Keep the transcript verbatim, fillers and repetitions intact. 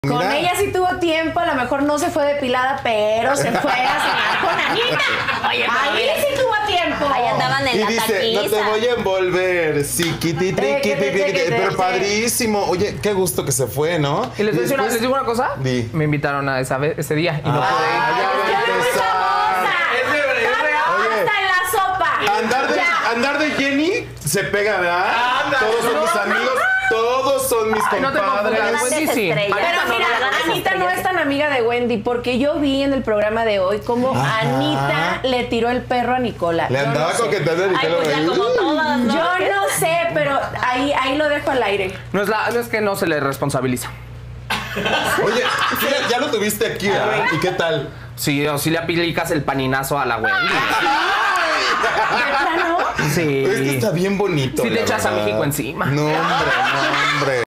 Con Mira. ella sí tuvo tiempo, a lo mejor no se fue depilada, pero se fue a cenar con Anita. Oye, ahí sí tuvo tiempo. Ahí andaban en Y la dice, taquiza. no te voy a envolver, sí, quiti, Te- quiti, te- te- quiti, te- te- pero te- padrísimo. Oye, qué gusto que se fue, ¿no? Y les, voy a decir una- después- les digo una cosa. Di. Me invitaron a esa vez, ese día y no Ah, pude ir. ya va a ¡Yo muy empezar. famosa! Es de- es real. Oye. ¡Hasta en la sopa! Andar de, Ya. andar de Jenny se pega, ¿verdad? Anda. Todos son No, mis no, amigos, todos son mis Ay, no te compadres. confundas, Wendy sí. Estrellas. Pero No, no, mira, no, no, no, Anita no no, es tan amiga de Wendy, porque yo vi en el programa de hoy cómo Ajá. Anita le tiró el perro a Nicola. Le Yo andaba no sé. coqueteando a Ay, Nicola. pues ya como todas, ¿no? Yo no sé, pero ahí, ahí lo dejo al aire. No es, la, no es que no se le responsabiliza. Oye, sí, ya lo tuviste aquí, ¿verdad? ¿Y qué tal? Sí, o si le aplicas el paninazo a la Wendy. ¿De plano? Sí. Es que está bien bonito. Sí te la echas a verdad. México encima. No, hombre, no, hombre.